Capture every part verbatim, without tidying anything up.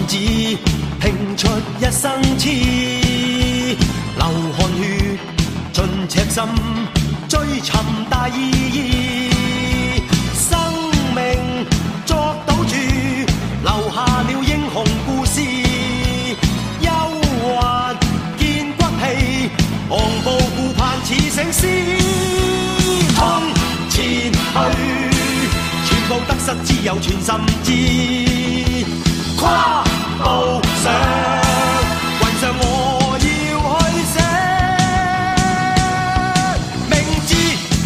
子，拼出一生痴，流汗血尽赤心，追寻大意义。生命作赌注，留下了英雄故事。忧患见骨气，昂步顾盼似醒狮。冲前去，全部得失只有全心知。跨步上，云上我要去寫名字。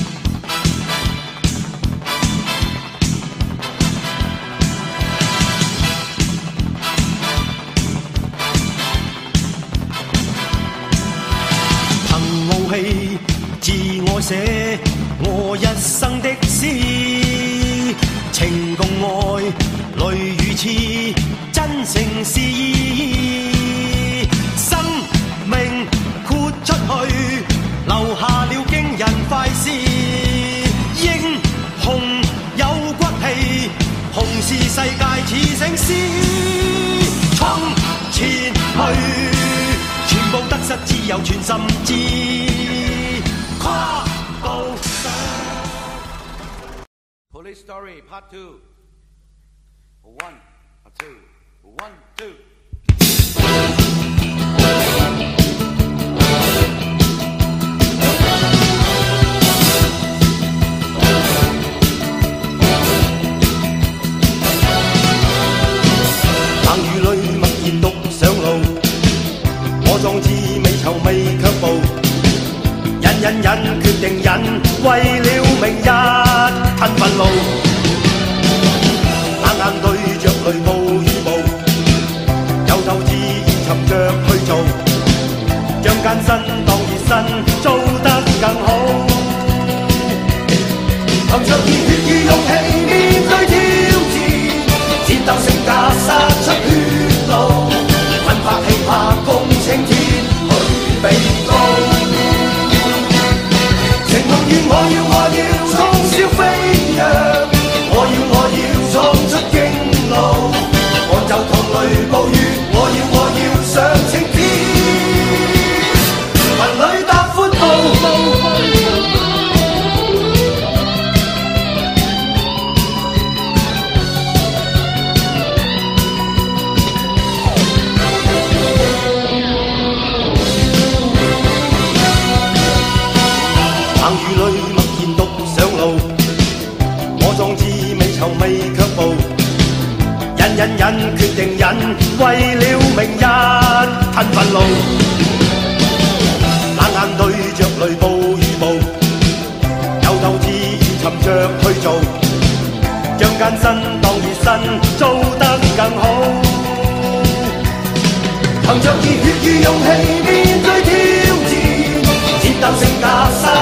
憑傲氣，自我寫我一生的詩，情共愛，淚與痴。真誠是意，生命豁出去，留下了驚人快事。英雄有骨氣，雄視世界似醒獅。衝前去，全部得失只有全心知。跨步上。 Police Story Part Two. One, two. One, two. 冷雨裏默然獨上路，我壯志未酬未卻步，忍忍忍決定忍，為了明日吞憤怒，冷眼對着淚暴雨暴。鬥志現尋着去做，將艱辛當熱身，做得更好。憑着熱血與勇氣面對挑戰，戰鬥性格殺出血路，奮發氣魄共青天去比高。情夢願我要我要衝霄飛躍，我要我要闖出驚路，趕走痛淚暴雨。我要我要上青天，雲裏踏闊步。冷雨裏默然獨上路，我壯志未酬未卻步。忍忍忍決定忍，為了明日吞憤怒，冷眼對着淚暴雨暴，有鬥志現尋着去做，將艱辛當熱身，做得更好。憑着熱血與勇氣面對挑戰，戰鬥性格。